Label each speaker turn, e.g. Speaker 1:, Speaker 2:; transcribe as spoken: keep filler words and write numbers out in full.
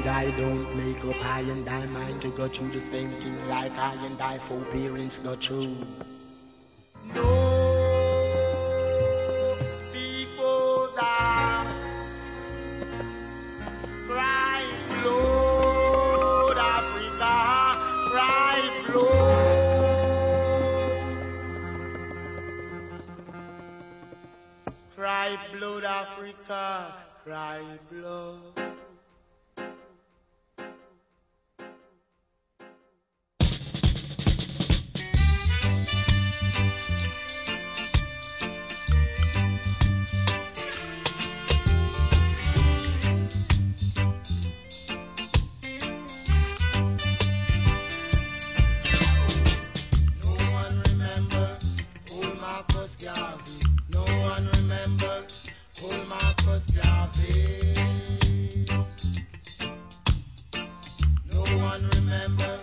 Speaker 1: and I don't make up I and I mind to go through the same thing like I and I forbearance go through. No people that cry blood, Africa, cry blood. Cry blood, Africa, cry blood. Garvey. No one remember old Marcus Garvey. No one remember